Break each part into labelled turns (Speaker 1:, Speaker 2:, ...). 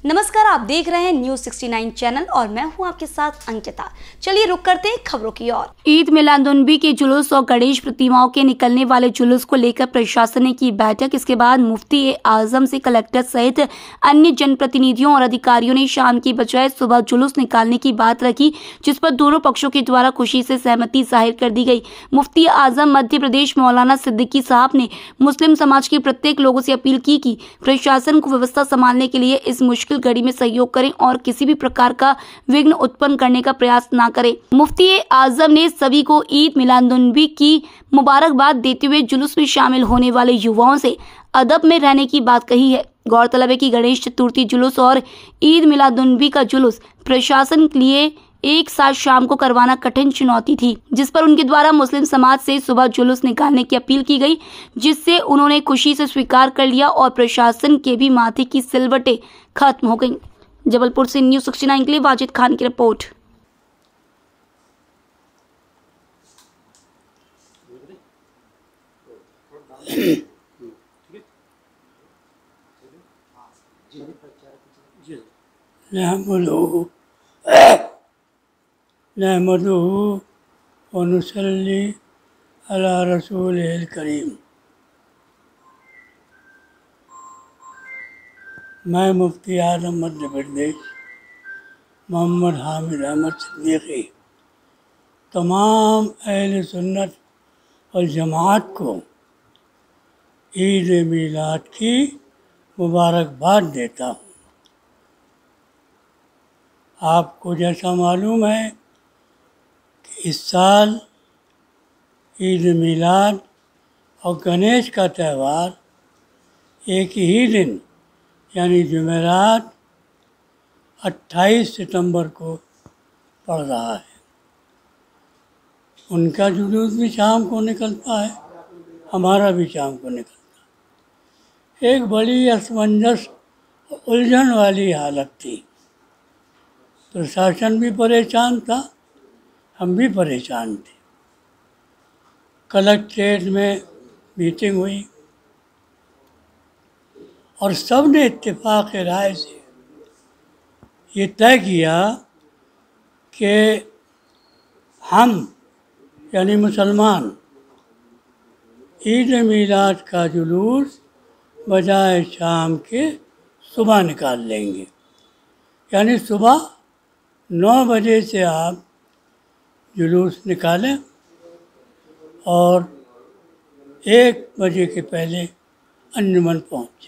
Speaker 1: नमस्कार, आप देख रहे हैं न्यूज़ 69 चैनल और मैं हूं आपके साथ अंकिता। चलिए रुक करते हैं खबरों की ओर। ईद मिलादुन्नबी के जुलूस और गणेश प्रतिमाओं के निकलने वाले जुलूस को लेकर प्रशासन ने की बैठक। इसके बाद मुफ्ती आजम से कलेक्टर सहित अन्य जनप्रतिनिधियों और अधिकारियों ने शाम की बजाय सुबह जुलूस निकालने की बात रखी, जिस पर दोनों पक्षों के द्वारा खुशी से सहमति जाहिर कर दी गई। मुफ्ती आजम मध्य प्रदेश मौलाना सिद्दीकी साहब ने मुस्लिम समाज के प्रत्येक लोगों से अपील की कि प्रशासन को व्यवस्था संभालने के लिए इस मुश्किल घड़ी में सहयोग करें और किसी भी प्रकार का विघ्न उत्पन्न करने का प्रयास न करें। मुफ्ती आजम ने सभी को ईद मिलादुन्नबी की मुबारकबाद देते हुए जुलूस में शामिल होने वाले युवाओं से अदब में रहने की बात कही है। गौरतलब है कि गणेश चतुर्थी जुलूस और ईद मिलादुन्नबी का जुलूस प्रशासन के लिए एक साथ शाम को करवाना कठिन चुनौती थी, जिस पर उनके द्वारा मुस्लिम समाज से सुबह जुलूस निकालने की अपील की गई, जिससे उन्होंने खुशी से स्वीकार कर लिया और प्रशासन के भी माथे की सिलवटें खत्म हो गईं। जबलपुर से न्यूज़ 69 के लिए वाजिद खान की रिपोर्ट।
Speaker 2: नहमदुहु व नुसल्ली अला रसूलिल करीम। मैं मुफ्ती आजम मध्य प्रदेश मोहम्मद हामिद अहमद सिद्दीकी तमाम अहले सुन्नत और जमात को ईद मिलाद की मुबारकबाद देता हूँ। आपको जैसा मालूम है कि इस साल ईद मिलाद और गणेश का त्यौहार एक ही दिन यानी जुमेरात 28 सितंबर को पड़ रहा है। उनका जुलूस भी शाम को निकलता है, हमारा भी शाम को निकलता है। एक बड़ी असमंजस उलझन वाली हालत थी। प्रशासन भी परेशान था, हम भी परेशान थे। कलेक्ट्रेट में मीटिंग हुई और सब ने इत्तेफाक राय से ये तय किया कि हम यानी मुसलमान ईद मिलाद का जुलूस बजाय शाम के सुबह निकाल लेंगे। यानी सुबह 9 बजे से आप जुलूस निकालें और 1 बजे के पहले अंजुमन पहुंच जाए।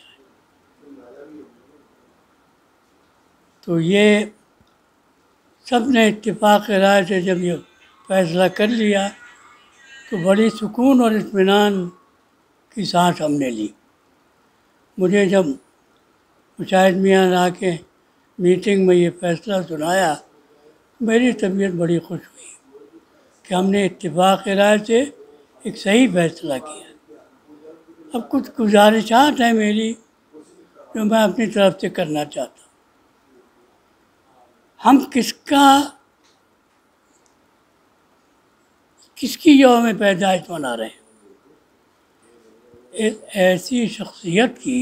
Speaker 2: तो ये सब ने इत्तेफाक राय से जब ये फैसला कर लिया तो बड़ी सुकून और इत्मीनान की सांस हमने ली। मुझे जब मुशाहिद मियाँ ने आके मीटिंग में ये फैसला सुनाया, मेरी तबीयत बड़ी खुश हुई कि हमने इत्तेफाक राय से एक सही फैसला किया। अब कुछ गुजारिशात हैं मेरी जो मैं अपनी तरफ से करना चाहता हूँ। हम किसकी यौम पैदाइश मना रहे हैं? एक ऐसी शख्सियत की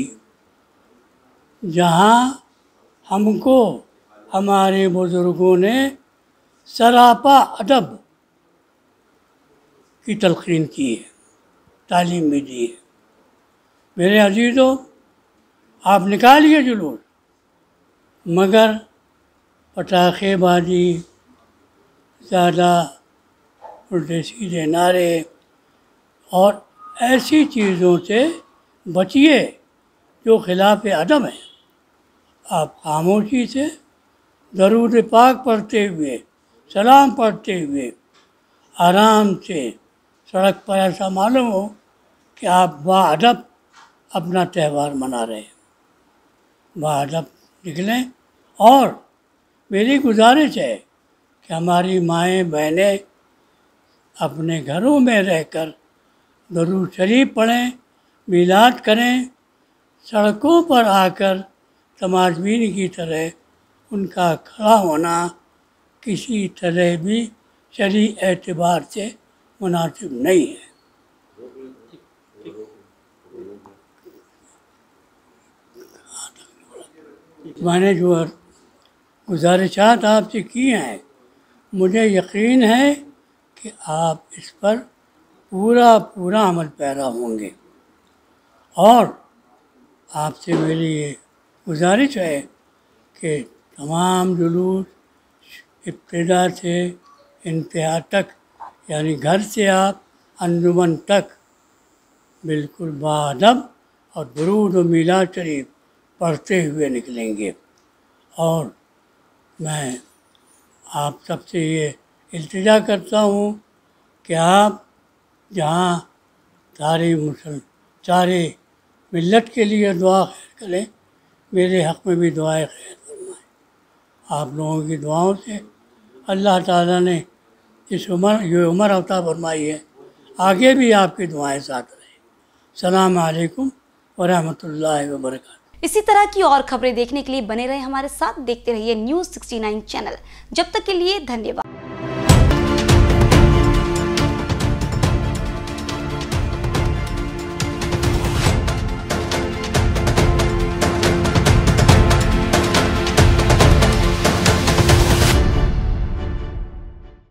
Speaker 2: जहाँ हमको हमारे बुज़ुर्गों ने सरापा अदब की तलक़ीन की है, तालीम भी दी है। मेरे अजीज़ों, आप निकालिए जुलूस, मगर पटाखेबाजी, ज़्यादा उल्टे सीधे नारे और ऐसी चीज़ों से बचिए जो खिलाफ अदब हैं। आप खामोशी से दरूद पाक पढ़ते हुए, सलाम पढ़ते हुए आराम से सड़क पर ऐसा मालूम हो कि आप बाअदब अपना त्यौहार मना रहे हैं। बाअदब निकलें। और मेरी गुजारिश है कि हमारी माएँ बहनें अपने घरों में रहकर दरूद शरीफ पढ़ें, मिलाद करें। सड़कों पर आकर तमाशबीन की तरह उनका खड़ा होना किसी तरह भी शरई एतबार से मुनासिब नहीं है। मैंने जो गुजारिशात आपसे की हैं, मुझे यकीन है कि आप इस पर पूरा अमल पैरा होंगे। और आपसे मेरी ये गुजारिश है कि तमाम जुलूस इब्तिदा से इंतहा तक, यानी घर से आप अंजुमन तक बिल्कुल बाअदब और दुरूद व मीलाद शरीफ पढ़ते हुए निकलेंगे। और मैं आप सबसे ये इल्तिजा करता हूँ कि आप जहाँ सारे मिल्लत के लिए दुआ खैर करें, मेरे हक़ में भी दुआएं खैर फरमाएँ। आप लोगों की दुआओं से अल्लाह ताला ने ये उम्र अता फरमाई है, आगे भी आपकी दुआएं साथ रहें। सलाम अलैकुम व रहमतुल्लाहि व बरकातहू।
Speaker 1: इसी तरह की और खबरें देखने के लिए बने रहे हमारे साथ, देखते रहिए न्यूज़ 69 चैनल। जब तक के लिए धन्यवाद।